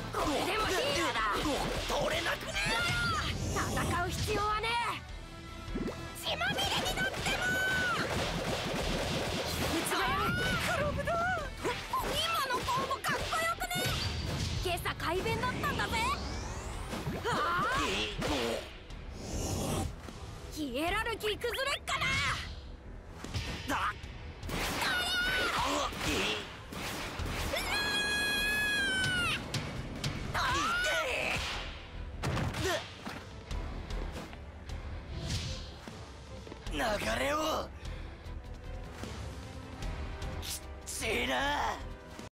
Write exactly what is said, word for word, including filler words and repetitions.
これでもヒーローだ。 取れなくね戦う必要はねえ。血まみれになってもうちがやる。黒ブだ。今のコンボかっこよくね。今朝改弁だったんだぜ。はあ、ヒエラルキー崩れっかな。 だ流れをきっちいな。